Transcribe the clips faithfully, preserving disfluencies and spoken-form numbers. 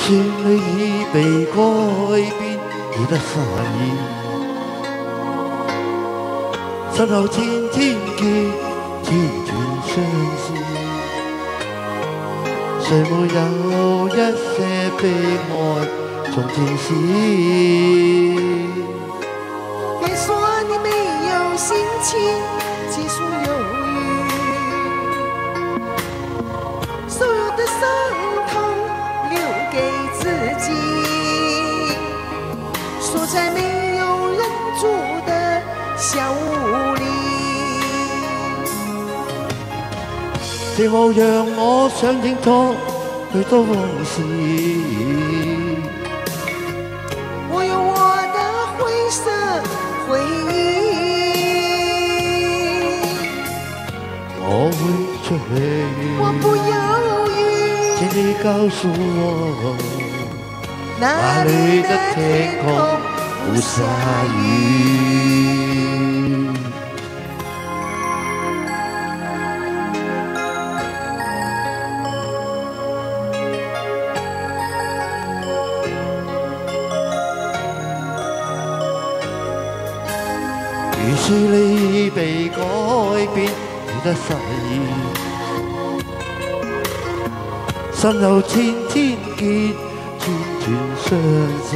是你已被改變，你的心意，身後千千結，千串相思。誰沒有一些悲哀從前時？ 別說你沒有心情結束猶豫，所有的傷痛留給自己，鎖在沒有人住的小屋裡。 寂寞讓我想清楚許多往事， 我有我的灰色回憶， 我會追， 我不猶豫。 請你告訴我， 哪裡的天空不下雨？ 於是你被改變，你的誓言，心有千千結，千串相思。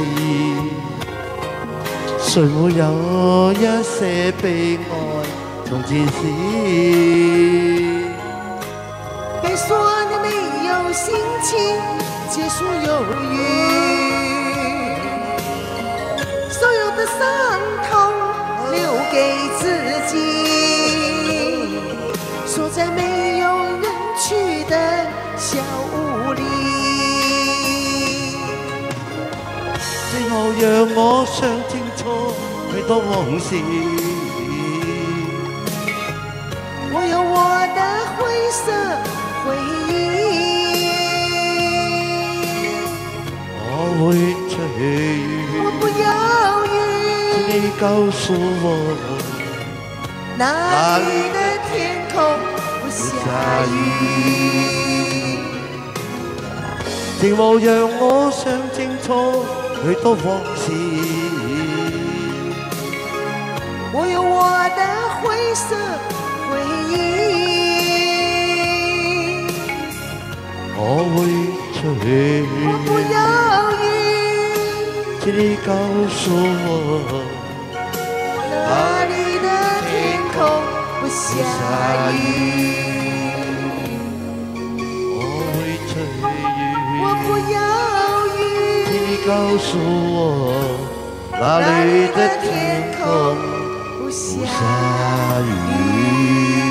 誰沒有一些悲哀從前時？ 別說你沒有心情結束猶豫，所有的傷痛留給自己，鎖在沒有人去的小屋裡。 最後讓我想清楚許多往事， 我有我的灰色回憶， 我會追， 我不猶豫。 請你告訴我， 哪裡的天空不下雨？ 寂寞讓我想清楚許多往事， 我有我的灰色回憶， 我會追， 我不猶豫。 請你告訴我， 哪裡的天空不下雨？ 我會追， 我不猶豫。 請你告訴我，哪裡的天空不下雨？